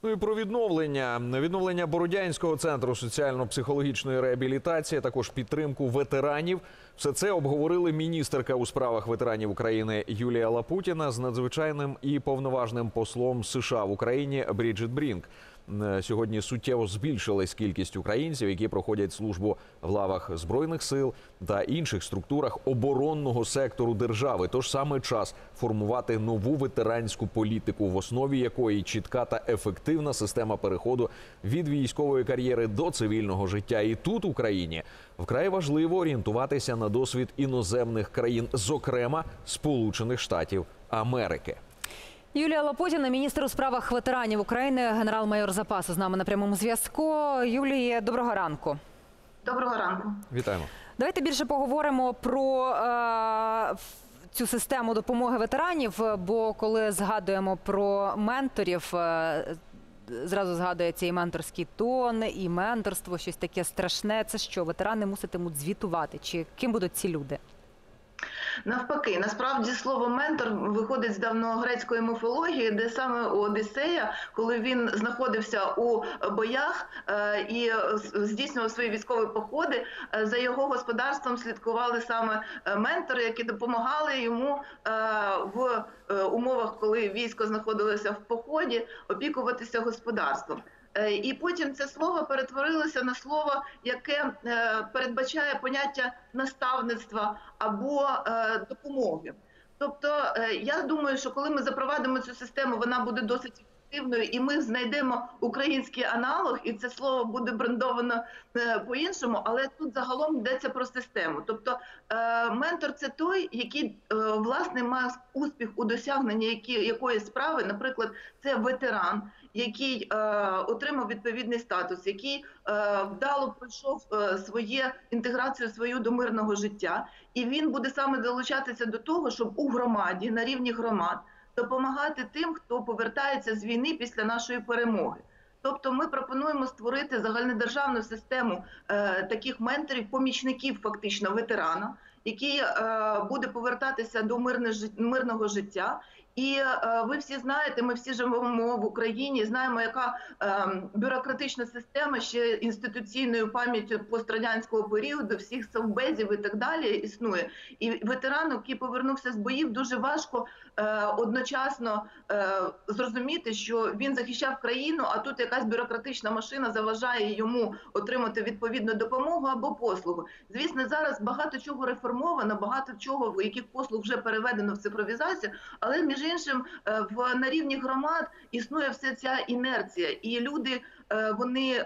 Ну і про відновлення Бородянського центру соціально-психологічної реабілітації, а також підтримку ветеранів. Все це обговорили міністерка у справах ветеранів України Юлія Лапутіна з надзвичайним і повноважним послом США в Україні Бріджит Брінк. Сьогодні суттєво збільшилась кількість українців, які проходять службу в лавах Збройних сил та інших структурах оборонного сектору держави. Тож саме час формувати нову ветеранську політику, в основі якої чітка та ефективна система переходу від військової кар'єри до цивільного життя. І тут, в Україні, вкрай важливо орієнтуватися на досвід іноземних країн, зокрема Сполучених Штатів Америки. Юлія Лапутіна, міністр у справах ветеранів України, генерал-майор запасу, з нами на прямому зв'язку. Юлія, доброго ранку. Доброго ранку. Вітаємо. Давайте більше поговоримо про цю систему допомоги ветеранів, бо коли згадуємо про менторів, зразу згадується і менторський тон, і менторство, щось таке страшне. Це що, ветерани муситимуть звітувати? Чи ким будуть ці люди? Навпаки, насправді слово «ментор» виходить з давньогрецької міфології, де саме у Одіссея, коли він знаходився у боях і здійснював свої військові походи, за його господарством слідкували саме ментори, які допомагали йому в умовах, коли військо знаходилося в поході, опікуватися господарством. І потім це слово перетворилося на слово, яке передбачає поняття наставництва або допомоги. Тобто, я думаю, що коли ми запровадимо цю систему, вона буде досить ефективною, і ми знайдемо український аналог, і це слово буде брендовано по-іншому, але тут загалом йдеться про систему. Тобто, ментор – це той, який, власне, має успіх у досягненні якоїсь справи, наприклад, це ветеран, який отримав відповідний статус, який вдало пройшов інтеграцію свою до мирного життя. І він буде саме долучатися до того, щоб у громаді, на рівні громад, допомагати тим, хто повертається з війни після нашої перемоги. Тобто ми пропонуємо створити загальнодержавну систему таких менторів, помічників фактично ветерана, який буде повертатися до мирного життя. І ви всі знаєте, ми всі живемо в Україні, знаємо, яка бюрократична система ще інституційною пам'яттю пострадянського періоду, всіх совбезів і так далі існує. І ветерану, який повернувся з боїв, дуже важко одночасно зрозуміти, що він захищав країну, а тут якась бюрократична машина заважає йому отримати відповідну допомогу або послугу. Звісно, зараз багато чого реформовано, багато чого, яких послуг вже переведено в цифровізацію, але між іншим на рівні громад існує вся ця інерція. І люди, вони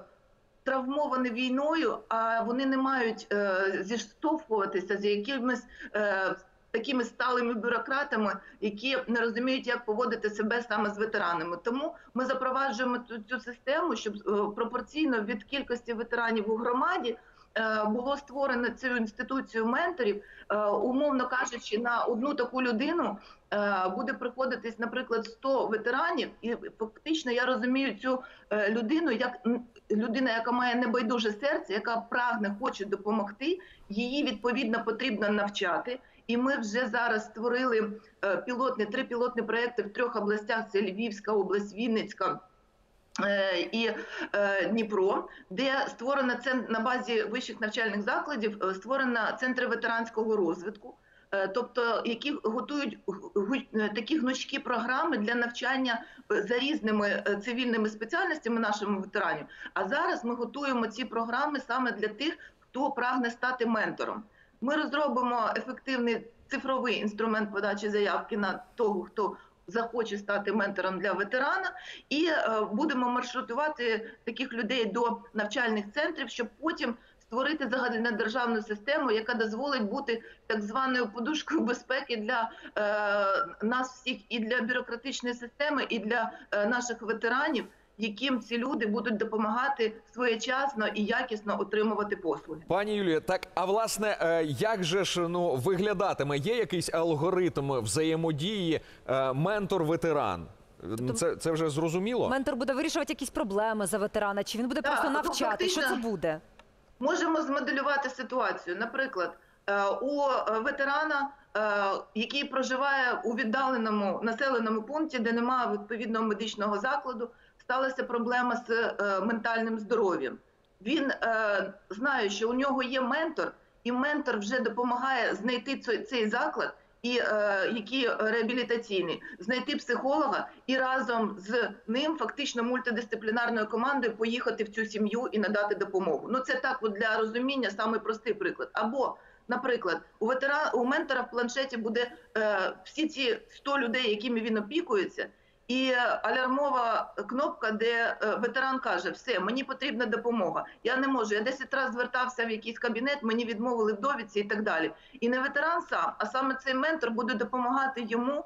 травмовані війною, а вони не мають зіштовхуватися з якимись такими сталими бюрократами, які не розуміють, як поводити себе саме з ветеранами. Тому ми запроваджуємо цю систему, щоб пропорційно від кількості ветеранів у громаді було створено цю інституцію менторів. Умовно кажучи, на одну таку людину буде приходитись, наприклад, 100 ветеранів, і фактично я розумію цю людину як людина, яка має небайдуже серце, яка прагне, хоче допомогти, її відповідно потрібно навчати. І ми вже зараз створили 3 пілотні проекти в 3 областях, це Львівська область, Вінницька і Дніпро, де створено на базі вищих навчальних закладів створено центри ветеранського розвитку, тобто які готують такі гнучкі програми для навчання за різними цивільними спеціальностями нашим ветеранів. А зараз ми готуємо ці програми саме для тих, хто прагне стати ментором. Ми розробимо ефективний цифровий інструмент подачі заявки на того, хто захоче стати ментором для ветерана, і будемо маршрутувати таких людей до навчальних центрів, щоб потім створити загальнодержавну систему, яка дозволить бути так званою подушкою безпеки для нас всіх, і для бюрократичної системи, і для наших ветеранів, яким ці люди будуть допомагати своєчасно і якісно отримувати послуги. Пані Юлія, так, а власне, як же ж виглядатиме? Є якийсь алгоритм взаємодії ментор-ветеран? Це вже зрозуміло? Ментор буде вирішувати якісь проблеми за ветерана, чи він буде просто навчати? Що це буде? Можемо змоделювати ситуацію. Наприклад, у ветерана, який проживає у віддаленому населеному пункті, де немає відповідного медичного закладу, сталася проблема з ментальним здоров'ям. Він знає, що у нього є ментор, і ментор вже допомагає знайти цей заклад, і який реабілітаційний, знайти психолога і разом з ним фактично мультидисциплінарною командою поїхати в цю сім'ю і надати допомогу. Ну це так от для розуміння самий простий приклад. Або, наприклад, у ментора в планшеті буде всі ці 100 людей, якими він опікується, і алярмова кнопка, де ветеран каже: все, мені потрібна допомога, я не можу, я 10 разів звертався в якийсь кабінет, мені відмовили в довідці і так далі. І не ветеран сам, а саме цей ментор буде допомагати йому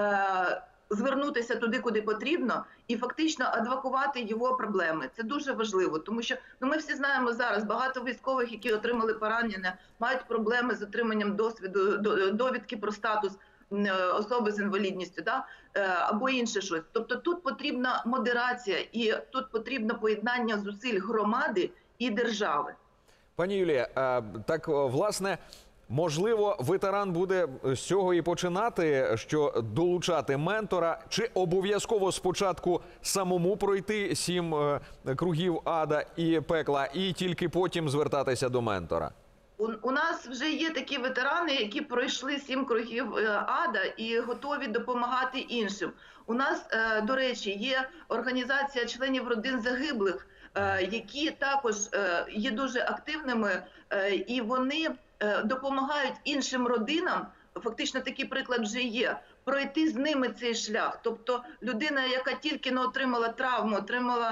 звернутися туди, куди потрібно, і фактично адвокувати його проблеми. Це дуже важливо, тому що ми всі знаємо зараз, багато військових, які отримали поранення, мають проблеми з отриманням довідки про статус особи з інвалідністю, або інше щось. Тобто тут потрібна модерація і тут потрібно поєднання зусиль громади і держави. Пані Юлія, так, власне, можливо, ветеран буде з цього і починати, що долучати ментора, чи обов'язково спочатку самому пройти 7 кругів ада і пекла, і тільки потім звертатися до ментора? У нас вже є такі ветерани, які пройшли 7 кругів ада і готові допомагати іншим. У нас, до речі, є організація членів родин загиблих, які також є дуже активними, і вони допомагають іншим родинам, фактично такий приклад вже є, пройти з ними цей шлях. Тобто людина, яка тільки не отримала травму, отримала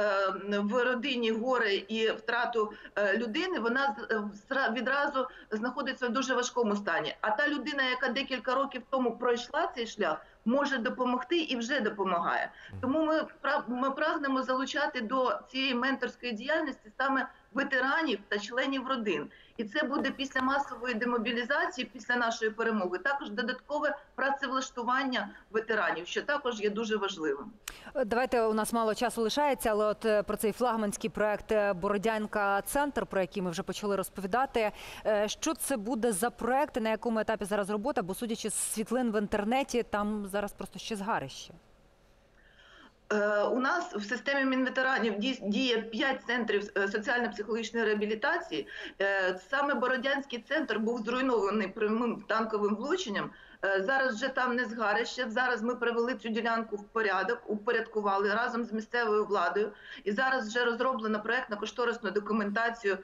в родині горе і втрату людини, вона відразу знаходиться в дуже важкому стані. А та людина, яка декілька років тому пройшла цей шлях, може допомогти і вже допомагає. Тому ми прагнемо залучати до цієї менторської діяльності саме ветеранів та членів родин. І це буде після масової демобілізації, після нашої перемоги, також додаткове працевлаштування ветеранів, що також є дуже важливим. Давайте, у нас мало часу лишається, але от про цей флагманський проект «Бородянка-центр», про який ми вже почали розповідати. Що це буде за проект, на якому етапі зараз робота? Бо, судячи з світлин в інтернеті, там зараз просто ще згарище. У нас в системі Мінветеранів діє 5 центрів соціально-психологічної реабілітації. Саме Бородянський центр був зруйнований прямим танковим влученням. Зараз вже там не згарище. Зараз ми привели цю ділянку в порядок, упорядкували разом з місцевою владою. І зараз вже розроблено проектно-кошторисну документацію,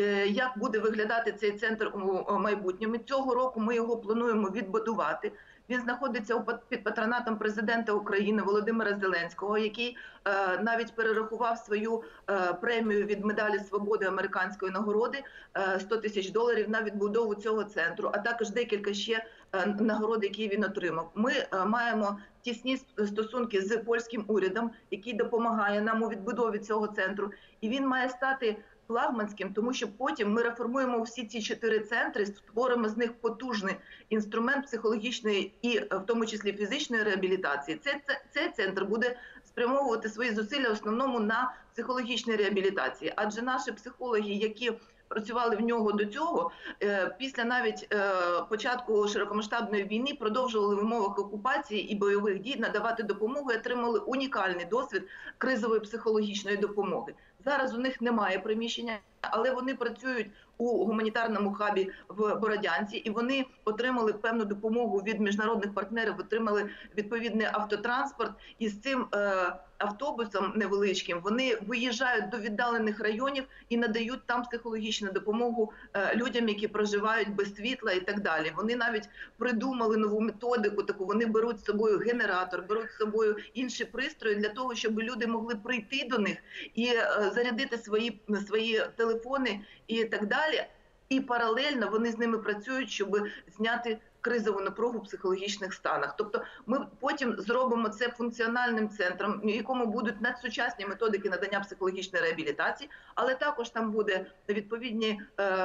як буде виглядати цей центр у майбутньому. Цього року ми його плануємо відбудувати. Він знаходиться під патронатом президента України Володимира Зеленського, який навіть перерахував свою премію від медалі свободи американської нагороди $100 тисяч на відбудову цього центру, а також декілька ще нагород, які він отримав. Ми маємо тісні стосунки з польським урядом, який допомагає нам у відбудові цього центру, і він має стати флагманським, тому що потім ми реформуємо всі ці 4 центри, створимо з них потужний інструмент психологічної і в тому числі фізичної реабілітації. Цей центр буде спрямовувати свої зусилля в основному на психологічній реабілітації, адже наші психологи, які працювали в нього до цього, після навіть початку широкомасштабної війни продовжували в умовах окупації і бойових дій надавати допомогу і отримали унікальний досвід кризової психологічної допомоги. Зараз у них немає приміщення, але вони працюють у гуманітарному хабі в Бородянці, і вони отримали певну допомогу від міжнародних партнерів, отримали відповідний автотранспорт, і з цим автобусом невеличким вони виїжджають до віддалених районів і надають там психологічну допомогу людям, які проживають без світла і так далі. Вони навіть придумали нову методику таку, вони беруть з собою генератор, беруть з собою інші пристрої для того, щоб люди могли прийти до них і зарядити свої телефони і так далі. І паралельно вони з ними працюють, щоб зняти кризову напругу в психологічних станах. Тобто ми потім зробимо це функціональним центром, в якому будуть надсучасні методики надання психологічної реабілітації, але також там буде відповідні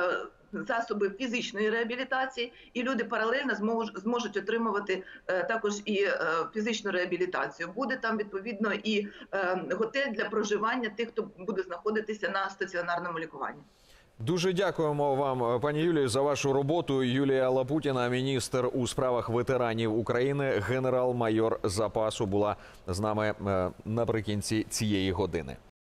засоби фізичної реабілітації, і люди паралельно зможуть отримувати також і фізичну реабілітацію. Буде там відповідно і готель для проживання тих, хто буде знаходитися на стаціонарному лікуванні. Дуже дякуємо вам, пані Юлію, за вашу роботу. Юлія Лапутіна, міністр у справах ветеранів України, генерал-майор запасу, була з нами наприкінці цієї години.